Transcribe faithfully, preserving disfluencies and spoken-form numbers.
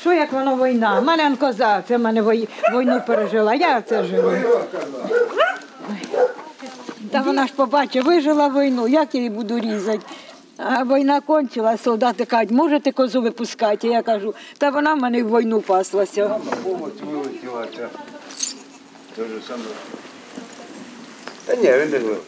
що як воно війна? У мене коза, це в мене війну пережила, я це живу. Та вона ж побачить, вижила війну, як я її буду різати? А війна кончилась, солдати кажуть, можете козу випускати? Я кажу, та вона в мене в війну паслася. Повод вилетіла, те ж саме. Та ні, він не